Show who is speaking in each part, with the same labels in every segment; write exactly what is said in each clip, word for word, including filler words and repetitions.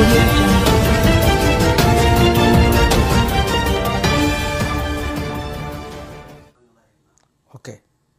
Speaker 1: Audio Jungle.
Speaker 2: Okay.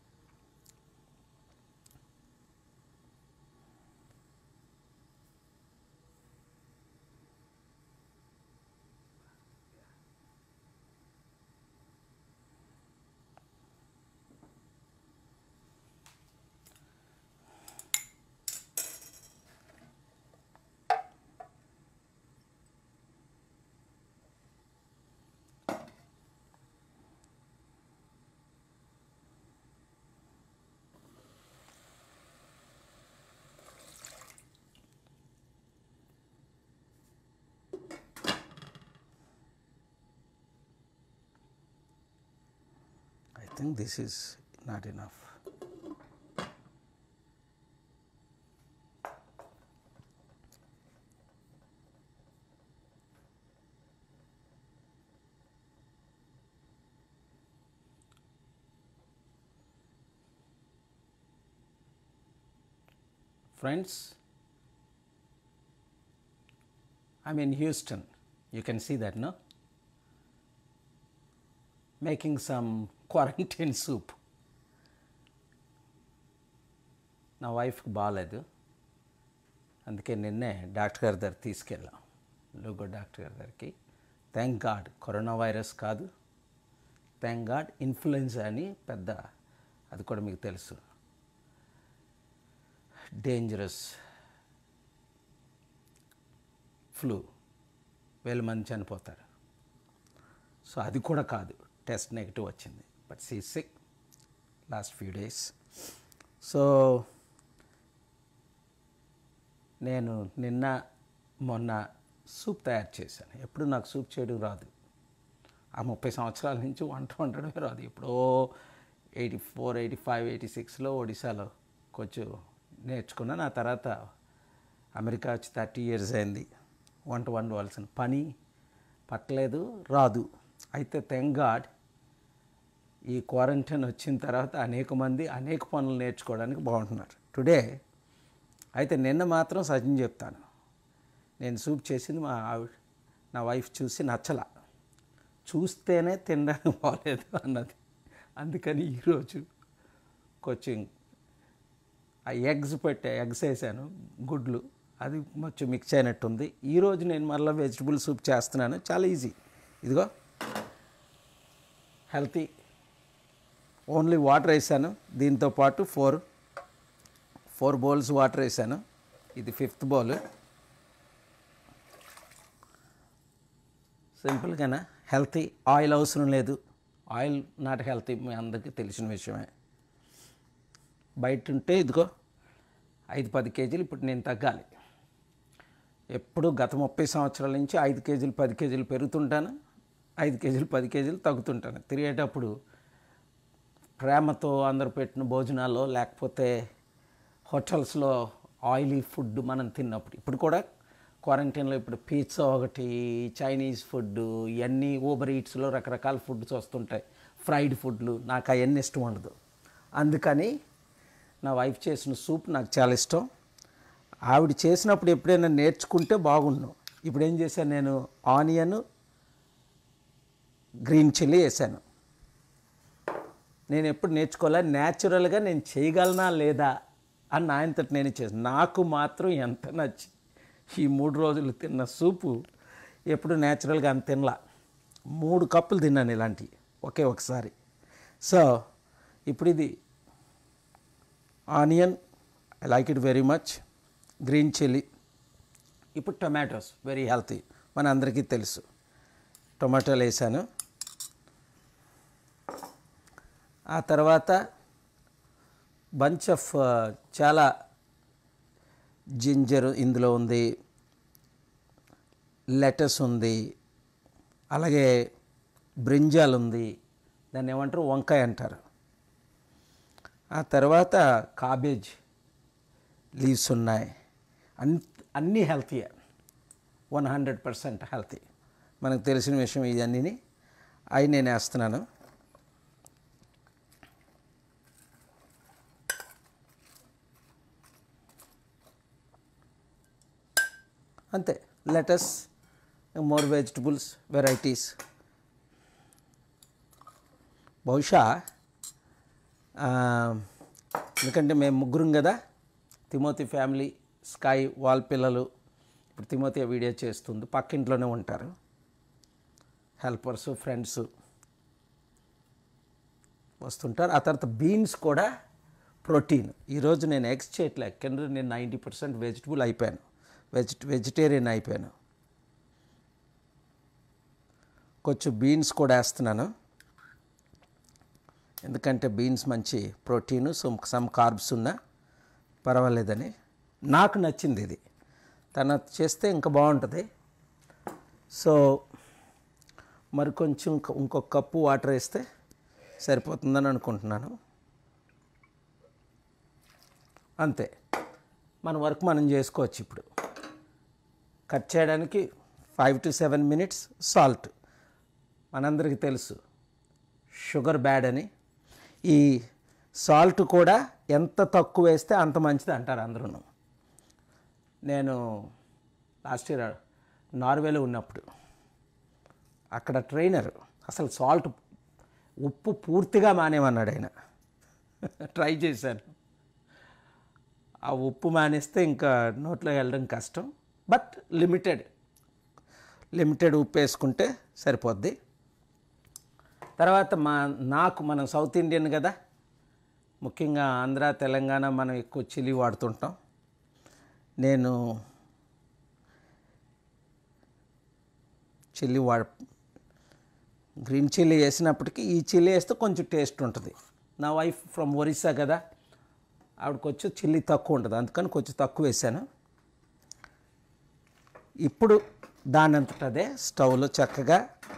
Speaker 2: I think this is not enough. Friends, I'm in Houston. You can see that, no? Making some quarantine soup. నా వైఫ్కి బాగాలేదు, అందుకే నిన్నే doctor గారి దగ్గర తీసుకెళ్ళాం, లోగో డాక్టర్ గారి దగ్గరికి. థ్యాంక్ గాడ్ కరోనా వైరస్ కాదు, థ్యాంక్ గాడ్ ఇన్ఫ్లుయెన్జా అని పెద్ద, అది కూడా మీకు తెలుసు, డేంజరస్ ఫ్లూ, వేల మంది చనిపోతారు. సో అది కూడా కాదు, టెస్ట్ నెగిటివ్ వచ్చింది, but see sick last few days. So నేను నిన్న మొన్న సూప్ తయారు చేశాను. ఎప్పుడు నాకు సూప్ చేయడం రాదు, ఆ ముప్పై సంవత్సరాల నుంచి వంట వండడమే రాదు. ఎప్పుడో eighty four eighty five eighty సిక్స్లో ఒడిశాలో కొంచెం నేర్చుకున్నాను. ఆ తర్వాత అమెరికా వచ్చి థర్టీ ఇయర్స్ అయింది, వంట వండవలసిన పని పట్టలేదు, రాదు. అయితే థ్యాంక్ గాడ్ ఈ క్వారంటైన్ వచ్చిన తర్వాత అనేక మంది అనేక పనులు నేర్చుకోవడానికి బాగుంటున్నారు టుడే. అయితే నిన్న మాత్రం సత్యం చెప్తాను, నేను సూప్ చేసింది మా ఆవిడ నా వైఫ్ చూసి నచ్చలా, చూస్తేనే తినడానికి బాగలేదు అన్నది. అందుకని ఈరోజు కొంచెం ఆ ఎగ్స్ పెట్టే ఎగ్స్ వేసాను, గుడ్లు, అది కొంచెం మిక్స్ అయినట్టుంది. ఈరోజు నేను మళ్ళీ వెజిటబుల్ సూప్ చేస్తున్నాను, చాలా ఈజీ. ఇదిగో హెల్తీ, ఓన్లీ వాటర్ వేసాను, దీంతో పాటు ఫోర్ ఫోర్ బౌల్స్ వాటర్ వేసాను, ఇది ఫిఫ్త్ బౌల్. సింపుల్గానే హెల్తీ, ఆయిల్ అవసరం లేదు, ఆయిల్ నాట్ హెల్తీ, మీ అందరికీ తెలిసిన విషయమే. బయట ఉంటే ఇదిగో ఐదు పది కేజీలు ఇప్పుడు నేను తగ్గాలి. ఎప్పుడు గత ముప్పై సంవత్సరాల నుంచి ఐదు కేజీలు పది కేజీలు పెరుగుతుంటాను, ఐదు కేజీలు పది కేజీలు తగ్గుతుంటాను. తిరిగేటప్పుడు ప్రేమతో అందరు పెట్టిన భోజనాల్లో, లేకపోతే హోటల్స్లో ఆయిలీ ఫుడ్ మనం తిన్నప్పుడు, ఇప్పుడు కూడా క్వారంటైన్లో ఇప్పుడు పిజ్జా ఒకటి, చైనీస్ ఫుడ్, ఇవన్నీ ఊబర్ ఈట్స్లో రకరకాల ఫుడ్స్ వస్తుంటాయి, ఫ్రైడ్ ఫుడ్లు, నాకు అవన్నీ ఇష్టం ఉండదు. అందుకని నా వైఫ్ చేసిన సూప్ నాకు చాలా ఇష్టం. ఆవిడ చేసినప్పుడు ఎప్పుడైనా నేర్చుకుంటే బాగుండు. ఇప్పుడు ఏం చేశాను, నేను ఆనియన్ గ్రీన్ చిల్లీ వేసాను. నేను ఎప్పుడు నేర్చుకోలే, న్యాచురల్గా నేను చేయగలనా లేదా అని ఆయనతోటి నేను చేసాను. నాకు మాత్రం ఎంత నచ్చి ఈ మూడు రోజులు తిన్న సూపు ఎప్పుడు న్యాచురల్గా అంత తినలా. మూడు కప్పులు తిన్నాను ఇలాంటివి ఒకే ఒకసారి. సో ఇప్పుడు ఇది onion, I like it very much, green chilli, ఇప్పుడు టొమాటోస్, వెరీ హెల్తీ, మన అందరికీ తెలుసు. టొమాటోలు వేసాను. ఆ తర్వాత బంచ్ ఆఫ్ చాలా జింజర్ ఇందులో ఉంది, లెటస్ ఉంది, అలాగే బ్రింజాల్ ఉంది, దాన్ని ఏమంటారు వంకాయ అంటారు. ఆ తర్వాత కాబేజ్ లీవ్స్ ఉన్నాయి. అన్ అన్నీ హెల్తీయే, వన్ హండ్రెడ్ పర్సెంట్ హెల్తీ, మనకు తెలిసిన విషయం. ఇవన్నీ అవి నేను వేస్తున్నాను. అంతే, lettuce, more vegetables, varieties. బహుశా ఎందుకంటే మేము ముగ్గురం కదా, తిమోతి ఫ్యామిలీ, స్కై వాళ్ళ పిల్లలు, ఇప్పుడు తిమోతి వీడియో చేస్తుంది, పక్కింట్లోనే ఉంటారు, హెల్పర్సు ఫ్రెండ్స్ వస్తుంటారు. ఆ తర్వాత బీన్స్ కూడా ప్రోటీన్. ఈరోజు నేను ఎగ్స్ చేయట్లే, కింద నేను నైంటీ పర్సెంట్ వెజిటబుల్ అయిపోయాను, వెజి వెజిటేరియన్ అయిపోయాను. కొంచెం బీన్స్ కూడా వేస్తున్నాను, ఎందుకంటే బీన్స్ మంచి ప్రోటీను, సమ్ సమ్ కార్బ్స్ ఉన్నా పర్వాలేదని. నాకు నచ్చింది ఇది, తన చేస్తే ఇంకా బాగుంటుంది. సో మరి కొంచెం ఇంకొక కప్పు వాటర్ వేస్తే సరిపోతుందని అనుకుంటున్నాను. అంతే, మన వర్క్ మనం చేసుకోవచ్చు. ఇప్పుడు కట్ చేయడానికి five to seven minutes. Salt మనందరికీ తెలుసు షుగర్ బ్యాడ్ అని. ఈ సాల్ట్ కూడా ఎంత తక్కువ వేస్తే అంత మంచిది అంటారు అందరూ. నేను లాస్ట్ ఇయర్ నార్వేలో ఉన్నప్పుడు అక్కడ ట్రైనర్ అసలు సాల్ట్ ఉప్పు పూర్తిగా మానేమన్నాడు ఆయన. ట్రై చేశాను, ఆ ఉప్పు మానేస్తే ఇంకా నోట్లో వెళ్ళడం కష్టం. బట్ లిమిటెడ్ లిమిటెడ్ ఉప్పు వేసుకుంటే సరిపోద్ది. తర్వాత మా నాకు మనం సౌత్ ఇండియన్ కదా, ముఖ్యంగా ఆంధ్ర తెలంగాణ మనం ఎక్కువ చిల్లీ వాడుతుంటాం. నేను చిల్లీ వాడ గ్రీన్ చిల్లీ వేసినప్పటికీ ఈ చిల్లీ వేస్తే కొంచెం టేస్ట్ ఉంటుంది. నా వైఫ్ ఫ్రమ్ ఒరిస్సా కదా, ఆవిడకి వచ్చి చిల్లీ తక్కువ ఉంటుంది, అందుకని కొంచెం తక్కువ వేసాను. ఇప్పుడు దానంతటదే స్టవ్లో చక్కగా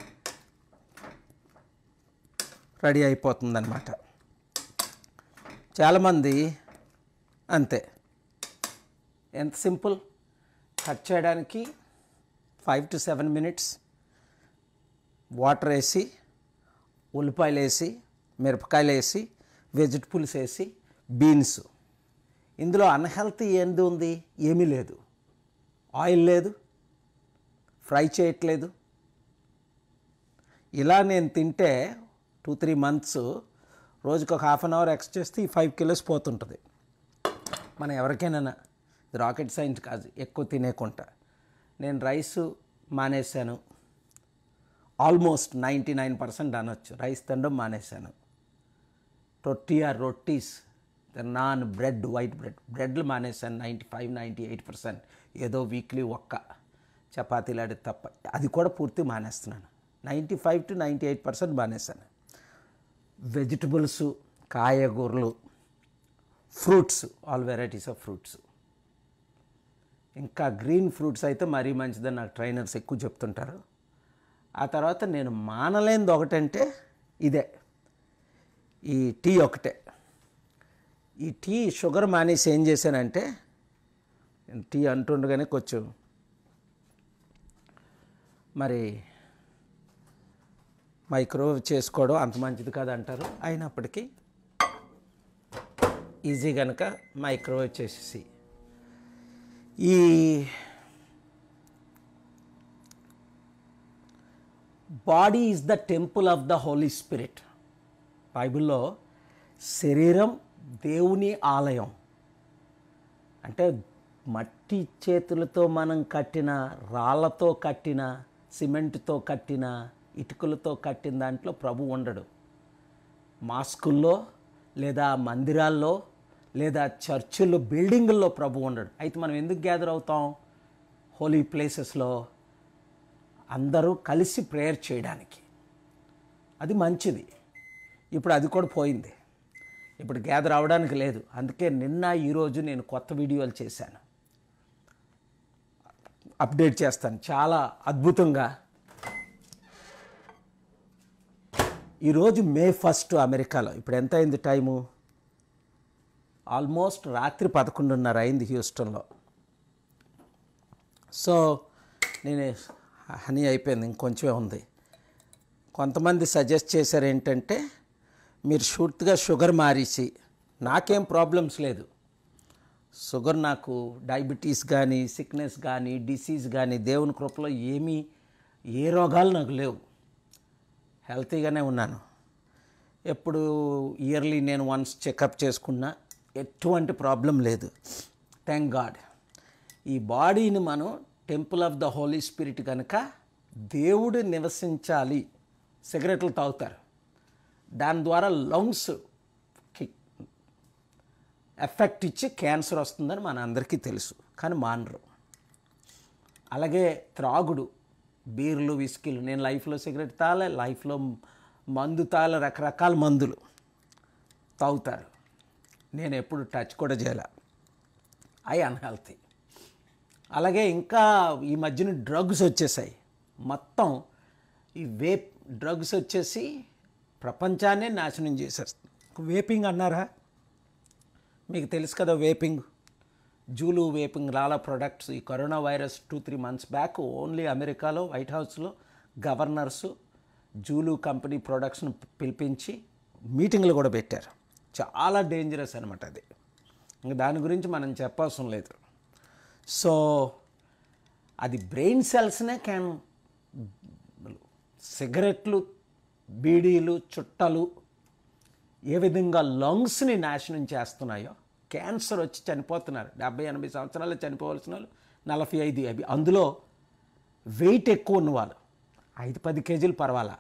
Speaker 2: రెడీ అయిపోతుందన్నమాట. చాలామంది అంతే, ఎంత సింపుల్, కట్ చేయడానికి five to seven minutes, water వేసి, ఉల్లిపాయలు వేసి, మిరపకాయలు వేసి, వెజిటబుల్స్ వేసి, బీన్స్. ఇందులో అన్హెల్తీ ఏంది ఉంది? ఏమీ లేదు. ఆయిల్ లేదు, ఫ్రై చేయట్లేదు. ఇలా నేను తింటే టూ త్రీ మంత్స్ రోజుకి ఒక హాఫ్ అన్ అవర్ ఎక్స్ చేస్తే ఈ ఫైవ్ కిలోస్ పోతుంటుంది. మనం ఎవరికైనా రాకెట్ సైన్స్ కాదు ఎక్కువ తినేకుంటా. నేను రైస్ మానేశాను, ఆల్మోస్ట్ నైంటీ నైన్ పర్సెంట్ అనొచ్చు. రైస్ తినడం మానేశాను. Tortilla rotis, naan bread, white bread బ్రెడ్లు మానేశాను ninety five ninety eight percent. ఏదో వీక్లీ ఒక్క చపాతీలాడి తప్ప, అది కూడా పూర్తి మానేస్తున్నాను. Ninety five to ninety eight percent మానేశాను. వెజిటబుల్స్, కాయగూరలు, fruits, all varieties of fruits. ఇంకా గ్రీన్ ఫ్రూట్స్ అయితే మరీ మంచిదని నాకు ట్రైనర్స్ ఎక్కువ చెప్తుంటారు. ఆ తర్వాత నేను మానలేనిది ఒకటంటే ఇదే, ఈ టీ ఒకటే. ఈ టీ షుగర్ మానేసి ఏం చేశానంటే, టీ అంటుండగానే కొంచెం మరి మైక్రోవేవ్ చేసుకోవడం అంత మంచిది కాదు అంటారు. అయినప్పటికీ ఈజీ కనుక మైక్రోవేవ్ చేసేసి, ఈ body is the temple of the holy spirit. బైబిల్లో శరీరం దేవుని ఆలయం అంటే మట్టి చేతులతో మనం కట్టిన, రాళ్లతో కట్టిన, సిమెంట్తో కట్టిన, ఇటుకలతో కట్టిన దాంట్లో ప్రభు ఉండడు. మాస్కుల్లో లేదా మందిరాల్లో లేదా చర్చిల్లో, బిల్డింగుల్లో ప్రభు ఉండడు. అయితే మనం ఎందుకు గ్యాదర్ అవుతాం? హోలీ ప్లేసెస్లో అందరూ కలిసి ప్రేయర్ చేయడానికి. అది మంచిది. ఇప్పుడు అది కూడా పోయింది, ఇప్పుడు గ్యాదర్ అవ్వడానికి లేదు. అందుకే నిన్న ఈరోజు నేను కొత్త వీడియోలు చేశాను, అప్డేట్ చేస్తాను చాలా అద్భుతంగా. ఈరోజు మే ఫస్ట్ అమెరికాలో, ఇప్పుడు ఎంత అయింది టైము? ఆల్మోస్ట్ రాత్రి పదకొండున్నర అయింది హ్యూస్టన్లో. సో నేను హనీ అయిపోయింది, ఇంకొంచెమే ఉంది. కొంతమంది సజెస్ట్ చేశారు ఏంటంటే, మీరు షూర్తిగా షుగర్ మారేసి, నాకేం ప్రాబ్లమ్స్ లేదు, షుగర్ నాకు డయాబెటీస్ కానీ సిక్నెస్ కానీ డిసీజ్ కానీ దేవుని కృపలో ఏమీ ఏ రోగాలు నాకు లేవు. హెల్తీగానే ఉన్నాను. ఎప్పుడు ఇయర్లీ నేను వన్స్ చెకప్ చేసుకున్నా ఎటువంటి ప్రాబ్లం లేదు. Thank God. ఈ బాడీని మనం temple of the holy spirit కనుక దేవుడు నివసించాలి. సిగరెట్లు తాగుతారు, దాని ద్వారా లంగ్స్కి ఎఫెక్ట్ ఇచ్చి క్యాన్సర్ వస్తుందని మన అందరికీ తెలుసు, కానీ మానరు. అలాగే త్రాగుడు, బీర్లు విస్కీలు. నేను లైఫ్లో సిగరెట్ తాగలే, లైఫ్లో మందు తాగలే, రకరకాల మందులు తాగుతారు. నేను ఎప్పుడు టచ్ కూడా చేయలే. అవి అన్హెల్తీ. అలాగే ఇంకా ఈ మధ్యన డ్రగ్స్ వచ్చేసాయి. మొత్తం ఈ వేప్ డ్రగ్స్ వచ్చేసి ప్రపంచాన్నే నాశనం చేసేస్తుంది. వేపింగ్ అన్నారా? మీకు తెలుసు కదా వేపింగ్. జూలు వేపింగ్ చాలా ప్రొడక్ట్స్. ఈ corona virus two three months back only అమెరికాలో వైట్ హౌస్లో గవర్నర్సు జూలు కంపెనీ ప్రొడక్ట్స్ను పిలిపించి మీటింగ్లు కూడా పెట్టారు. చాలా డేంజరస్ అనమాట అది. ఇంకా దాని గురించి మనం చెప్పవసరం లేదు. సో అది బ్రెయిన్ సెల్స్నే క్యాన్ సిగరెట్లు, బీడీలు, చుట్టలు ఏ విధంగా లంగ్స్ని నాశనం చేస్తున్నాయో, క్యాన్సర్ వచ్చి చనిపోతున్నారు. డెబ్బై ఎనభై సంవత్సరాలు చనిపోవాల్సిన వాళ్ళు నలభై ఐదు అవి అందులో వెయిట్ ఎక్కువ ఉన్నవాళ్ళు ఐదు పది కేజీలు పర్వాలా,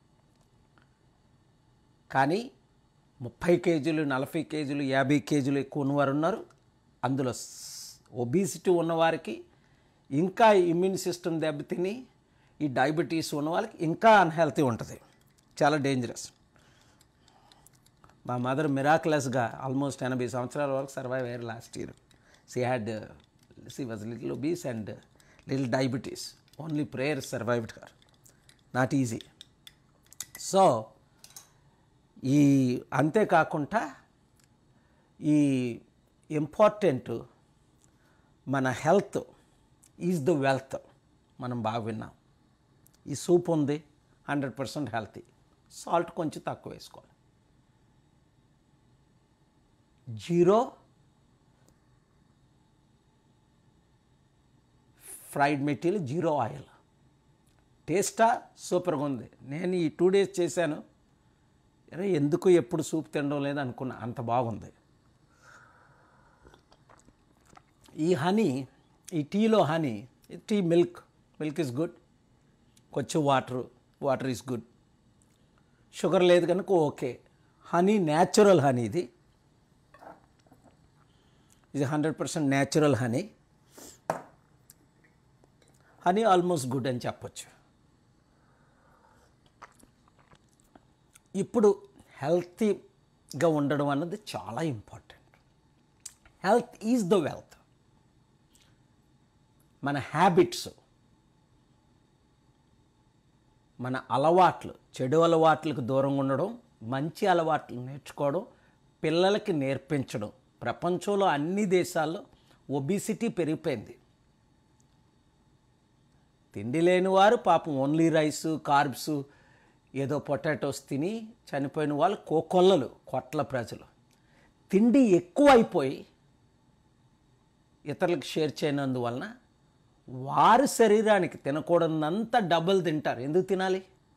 Speaker 2: కానీ ముప్పై కేజీలు నలభై కేజీలు యాభై కేజీలు ఎక్కువ ఉన్నవారు ఉన్నారు. అందులో ఒబిసిటీ ఉన్నవారికి ఇంకా ఇమ్యూన్ సిస్టమ్ దెబ్బతిని ఈ డయాబెటీస్ ఉన్న వాళ్ళకి ఇంకా అన్హెల్తీ ఉంటుంది. చాలా డేంజరస్. మా మదర్ మిరాక్లెస్గా ఆల్మోస్ట్ ఎనభై సంవత్సరాల వరకు సర్వైవ్ అయ్యారు last year. She had she was little obese and little diabetes. Only prayer survived her. Not easy. So ఈ అంతేకాకుండా ఈ ఇంపార్టెంట్ మన హెల్త్ ఈజ్ ద వెల్త్. మనం బాగా విన్నాం. ఈ సూప్ ఉంది, హండ్రెడ్ పర్సెంట్ హెల్తీ. సాల్ట్ కొంచెం తక్కువ వేసుకోవాలి. Zero fried material, zero oil. టేస్టా సూపర్గా ఉంది. నేను ఈ టూ డేస్ చేశాను. అరే ఎందుకు ఎప్పుడు సూప్ తినడం లేదు అనుకున్నా, అంత బాగుంది. ఈ హనీ, ఈ టీలో honey, tea milk milk is good. కొంచెం water water is good. Sugar లేదు కనుక ఓకే. హనీ న్యాచురల్ హనీ, ఇది ఇది hundred percent natural honey. Honey almost good అని చెప్పచ్చు. ఇప్పుడు హెల్తీగా ఉండడం అన్నది చాలా important. Health is the wealth. మన హ్యాబిట్స్, మన అలవాట్లు, చెడు అలవాట్లకు దూరంగా ఉండడం, మంచి అలవాట్లు నేర్చుకోవడం, పిల్లలకి నేర్పించడం. ప్రపంచంలో అన్ని దేశాల్లో ఒబిసిటీ పెరిగిపోయింది. తిండి లేని వారు పాపం ఓన్లీ రైస్, కార్బ్స్, ఏదో పొటాటోస్ తిని చనిపోయిన వాళ్ళు కోకొల్లలు, కొట్ల ప్రజలు. తిండి ఎక్కువ అయిపోయి ఇతరులకు షేర్ చేయనందువలన వారి శరీరానికి తినకూడదంతా డబ్బులు తింటారు. ఎందుకు తినాలి?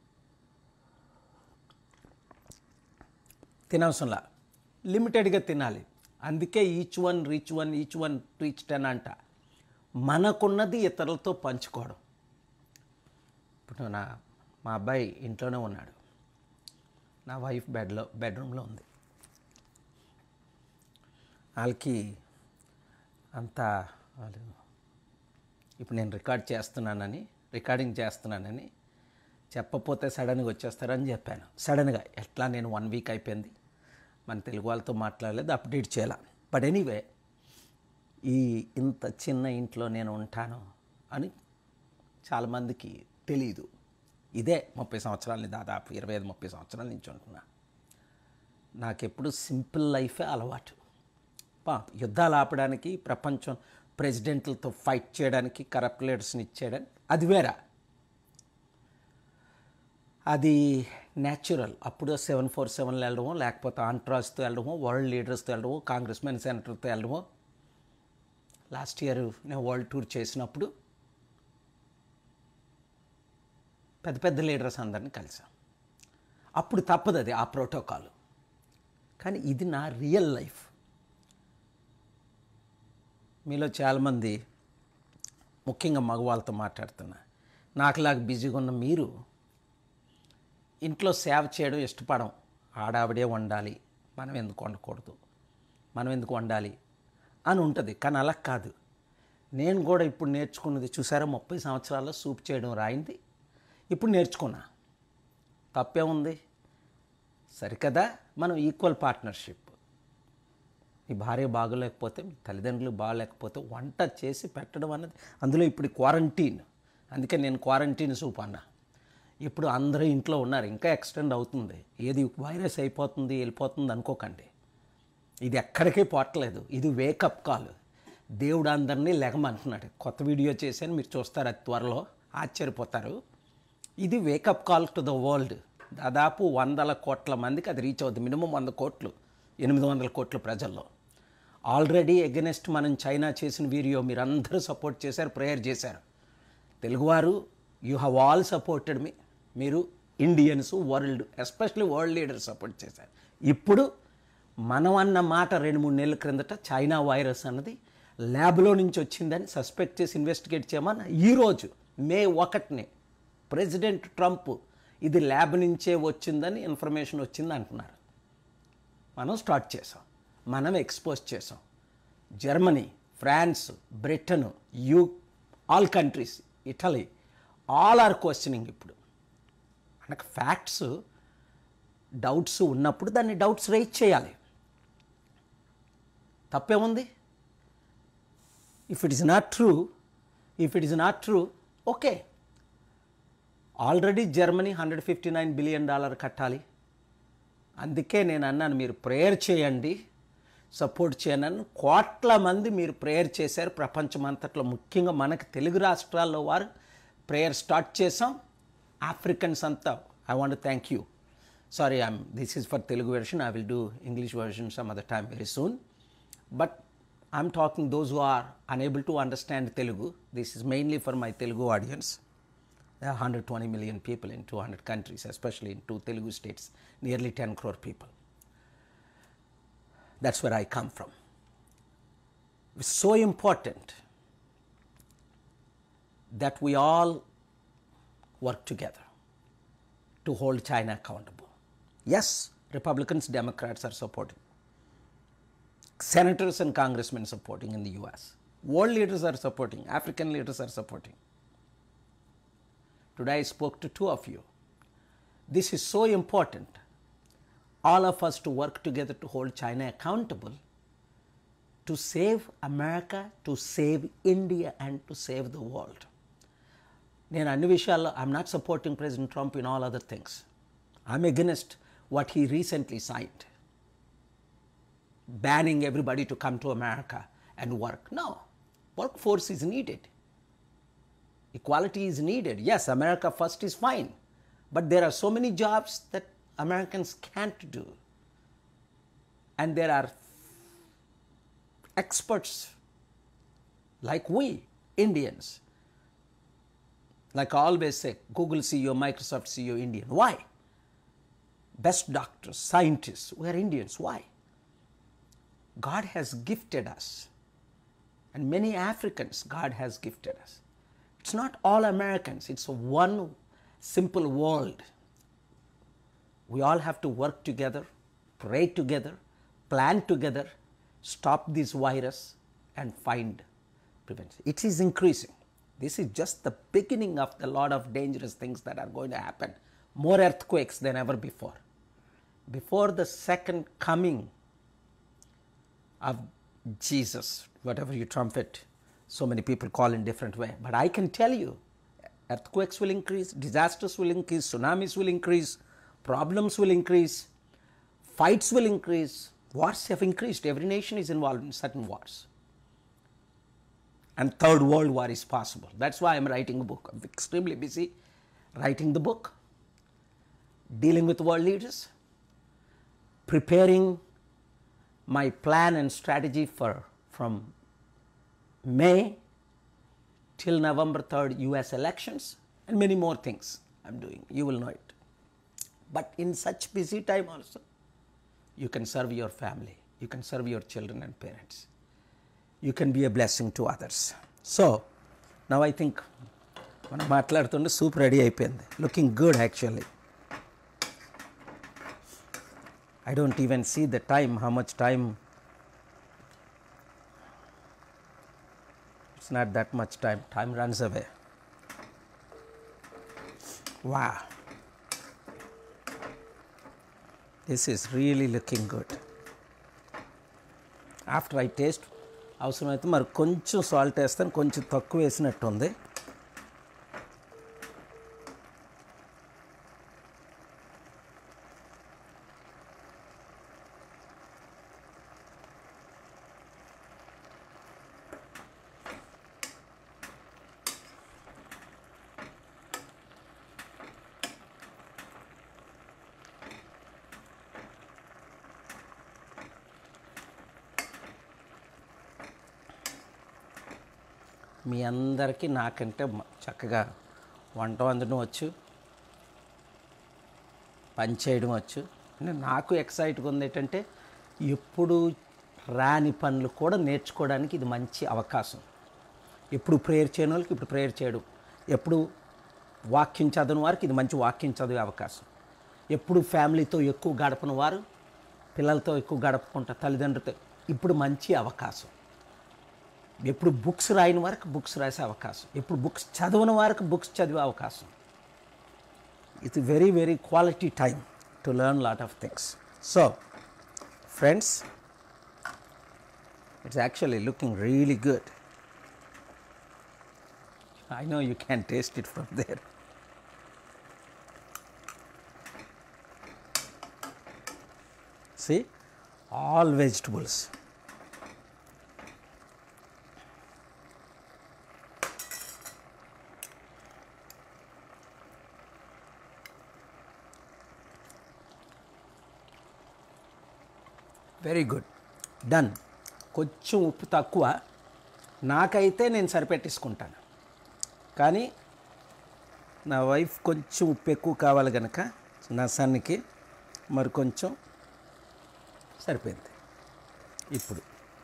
Speaker 2: తినవసరంలా, లిమిటెడ్గా తినాలి. అందుకే each one reach one, each one reach ten అంట. మనకున్నది ఇతరులతో పంచుకోవడం. ఇప్పుడు నా మా అబ్బాయి ఇంట్లోనే ఉన్నాడు, నా వైఫ్ బెడ్లో బెడ్రూమ్లో ఉంది. వాళ్ళకి అంతా వాళ్ళు ఇప్పుడు నేను రికార్డ్ చేస్తున్నానని రికార్డింగ్ చేస్తున్నానని చెప్పపోతే సడన్గా వచ్చేస్తారని చెప్పాను. సడన్గా ఎట్లా నేను వన్ వీక్ అయిపోయింది, మన తెలుగు వాళ్ళతో మాట్లాడలేదు, అప్డేట్ చేయాల. బట్ ఎనీవే, ఈ ఇంత చిన్న ఇంట్లో నేను ఉంటాను అని చాలామందికి తెలీదు. ఇదే ముప్పై సంవత్సరాలని, దాదాపు ఇరవై ఐదు ముప్పై సంవత్సరాల నుంచి ఉంటున్నా. నాకెప్పుడు సింపుల్ లైఫే అలవాటు. పా యుద్ధాలు ఆపడానికి, ప్రపంచం ప్రెసిడెంట్లతో ఫైట్ చేయడానికి, కరప్ట్ లీడర్స్ని ఇచ్చేయడానికి అది వేరా, అది న్యాచురల్. అప్పుడు సెవెన్ ఫోర్ సెవెన్లో వెళ్ళడమో, లేకపోతే ఆంట్రాస్తో వెళ్ళడమో, వరల్డ్ లీడర్స్తో వెళ్ళడమో, కాంగ్రెస్ మెన్ సెనేటర్తో వెళ్ళడమో, లాస్ట్ ఇయర్ నేను వరల్డ్ టూర్ చేసినప్పుడు పెద్ద పెద్ద లీడర్స్ అందరినీ కలిసాం. అప్పుడు తప్పదు అది, ఆ ప్రోటోకాల్. కానీ ఇది నా రియల్ లైఫ్. మీలో చాలామంది, ముఖ్యంగా మగవాళ్ళతో మాట్లాడుతున్నా, నాకులాగా బిజీగా ఉన్న మీరు ఇంట్లో సేవ చేయడం ఇష్టపడం. ఆడావిడే వండాలి, మనం ఎందుకు వండకూడదు, మనం ఎందుకు వండాలి అని ఉంటుంది. కానీ అలా కాదు. నేను కూడా ఇప్పుడు నేర్చుకున్నది చూసారా, ముప్పై సంవత్సరాల్లో సూప్ చేయడం రాయింది, ఇప్పుడు నేర్చుకున్నా. తప్పే ఉంది? సరికదా. మనం ఈక్వల్ పార్ట్నర్షిప్. మీ భార్య బాగోలేకపోతే, మీ తల్లిదండ్రులు బాగోలేకపోతే వంట చేసి పెట్టడం అన్నది, అందులో ఇప్పుడు క్వారంటైన్, అందుకే నేను క్వారంటైన్ సూప్ అన్నా. ఇప్పుడు అందరూ ఇంట్లో ఉన్నారు, ఇంకా ఎక్స్టెండ్ అవుతుంది. ఏది వైరస్ అయిపోతుంది వెళ్ళిపోతుంది అనుకోకండి. ఇది ఎక్కడికి పోవట్లేదు. ఇది వేకప్ కాల్. దేవుడు అందరినీ లెగమంటున్నాడు. కొత్త వీడియో చేశాను, మీరు చూస్తారు అది త్వరలో, ఆశ్చర్యపోతారు. ఇది wake up call to the world. దాదాపు వందల కోట్ల మందికి అది రీచ్ అవుతుంది. మినిమం వంద కోట్లు, ఎనిమిది వందల కోట్ల ప్రజల్లో. ఆల్రెడీ ఎగెనెస్ట్ మనం చైనా చేసిన వీడియో మీరందరూ సపోర్ట్ చేశారు, ప్రేయర్ చేశారు. తెలుగువారు, you have all supported me. మీరు Indians, world, especially world leaders support చేశారు. ఇప్పుడు మనం అన్న మాట రెండు మూడు నెలల క్రిందట చైనా వైరస్ అన్నది ల్యాబ్లో నుంచి వచ్చిందని సస్పెక్ట్ చేసి ఇన్వెస్టిగేట్ చేయమని ఈరోజు మే ఒకటిని ప్రెసిడెంట్ ట్రంప్ ఇది ల్యాబ్ నుంచే వచ్చిందని ఇన్ఫర్మేషన్ వచ్చింది అంటున్నారు. మనం స్టార్ట్ చేసాం, మనం ఎక్స్పోజ్ చేసాం. Germany, France, Britain, you all countries, Italy, all are questioning. ఇప్పుడు మనకు ఫ్యాక్ట్స్, డౌట్స్ ఉన్నప్పుడు దాన్ని డౌట్స్ రైజ్ చేయాలి. తప్పేముంది? If it is not true, if it is not true, okay. Already Germany hundred fifty nine billion dollar కట్టాలి. అందుకే నేను అన్నాను, మీరు ప్రేయర్ చేయండి, సపోర్ట్ చేయనని. కోట్ల మంది మీరు ప్రేయర్ చేశారు ప్రపంచమంతట్లో, ముఖ్యంగా మనకు తెలుగు రాష్ట్రాల్లో వారు ప్రేయర్ స్టార్ట్ చేసాం. ఆఫ్రికన్స్ అంతా, I want thank you. Sorry, I'm this is for Telugu version. I will do English version some other time very soon. But I'm talking those who are unable to understand Telugu. This is mainly for my Telugu audience. There are one hundred twenty million people in two hundred countries, especially in two Telugu states, nearly ten crore people. That's where I come from. It's so important that we all work together to hold China accountable. Yes, Republicans, Democrats are supporting. Senators and congressmen supporting in the U S. World leaders are supporting. African leaders are supporting. Today I spoke to two of you. This is so important. All of us to work together to hold China accountable, to save America, to save India, and to save the world. నేను అన్ని విషయాల్లో I'm not supporting President Trump in all other things. I'm against what he recently signed, banning everybody to come to America and work. No, workforce is needed. Equality is needed. Yes, America first is fine, but there are so many jobs that Americans can't do. And there are experts like we, Indians. Like I always say, Google C E O, Microsoft C E O, Indian. Why? Best doctors, scientists, we are Indians. Why? God has gifted us, and many Africans God has gifted us. It's not all Americans, it's a one simple world. We all have to work together, pray together, plan together, stop this virus and find prevention. It is increasing. This is just the beginning of the lot of dangerous things that are going to happen. More earthquakes than ever before. Before the second coming of Jesus, whatever you trumpet, so many people call in different way. But I can tell you, earthquakes will increase, disasters will increase, tsunamis will increase, problems will increase, fights will increase, wars have increased. Every nation is involved in certain wars. And third world war is possible. That's why I'm writing a book. I'm extremely busy writing the book, dealing with world leaders, preparing my plan and strategy for from May till November third U S elections and many more things I'm doing. You will know it. But in such busy time also, you can serve your family. You can serve your children and parents. You can be a blessing to others. So, now I think మనం మాట్లాడుతుంటే soup ready అయిపోయింది. Looking good actually. I don't even see the time, how much time. It's not that much time. Time runs away. Wow. This is really looking good. After I taste, అవసరమైతే మరి కొంచెం salt వేస్తాను, కొంచెం తక్కువ వేసినట్టు ఉంది. మీ అందరికీ నాకంటే చక్కగా వంట వండడం వచ్చు, పని చేయడం వచ్చు. నాకు ఎక్సైట్గా ఉంది ఏంటంటే ఎప్పుడు రాని పనులు కూడా నేర్చుకోవడానికి ఇది మంచి అవకాశం. ఎప్పుడు ప్రేయర్ చేయని వాళ్ళకి ఇప్పుడు ప్రేయర్ చేయడం, ఎప్పుడు వాక్యం చదవని వారికి ఇది మంచి వాక్యం చదివే అవకాశం, ఎప్పుడు ఫ్యామిలీతో ఎక్కువ గడపని వారు పిల్లలతో ఎక్కువ గడపకుండా తల్లిదండ్రులతో ఇప్పుడు మంచి అవకాశం, ఎప్పుడు బుక్స్ రాయని వారికి బుక్స్ రాసే అవకాశం, ఎప్పుడు బుక్స్ చదవని వారికి బుక్స్ చదివే అవకాశం. It's very very quality time to learn lot of things. So friends, it's actually looking really good. I know you can taste it from there. See, all vegetables. Very good, done. కొంచెం ఉప్పు తక్కువ, నాకైతే నేను సరిపెట్టేసుకుంటాను, కానీ నా wife కొంచెం ఉప్పు ఎక్కువ కావాలి కనుక నా సన్నికి మరి కొంచెం సరిపోయింది. ఇప్పుడు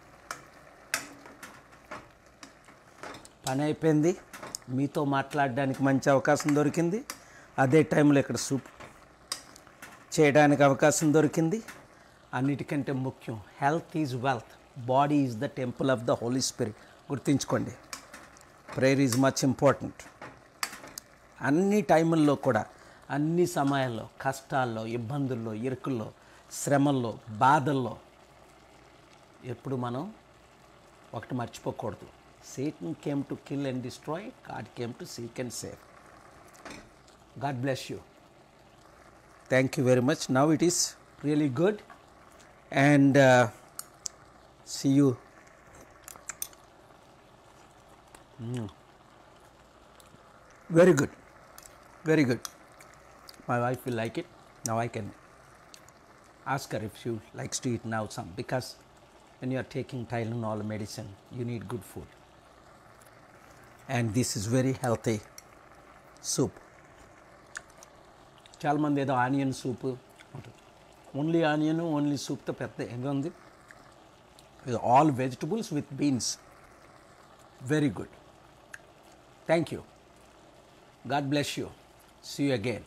Speaker 2: పని అయిపోయింది, మీతో మాట్లాడడానికి మంచి అవకాశం దొరికింది, అదే టైంలో ఇక్కడ సూప్ చేయడానికి అవకాశం దొరికింది. అన్నిటికంటే ముఖ్యం, health is wealth, body is the temple of the holy spirit. గుర్తుంచుకోండి, ప్రేయర్ ఈజ్ మచ్ ఇంపార్టెంట్. అన్ని టైముల్లో కూడా, అన్ని సమయాల్లో, కష్టాల్లో, ఇబ్బందుల్లో, ఇరుకుల్లో, శ్రమల్లో, బాధల్లో ఎప్పుడు మనం ఒకటి మర్చిపోకూడదు. Satan came to kill and destroy, God came to seek and save. God bless you. Thank you very much. Now it is really good, and uh, see you. Mm. Very good, very good. My wife will like it. Now I can ask her if she likes to eat now some, because when you are taking Tylenol medicine, you need good food. And this is very healthy soup. చాలా మంది ఏదో onion soup ఉంటుంది, only onion only సూప్తో పెద్ద ఏదో ఉంది. All vegetables with beans. Very good. Thank you. God bless you. See you again.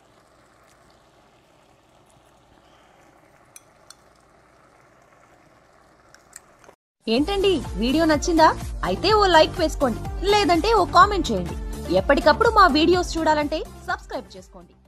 Speaker 1: ఏంటండి, video నచ్చిందా? అయితే ఓ లైక్ వేసుకోండి, లేదంటే ఓ కామెంట్ చేయండి. ఎప్పటికప్పుడు మా వీడియోస్ చూడాలంటే సబ్స్క్రైబ్ చేసుకోండి.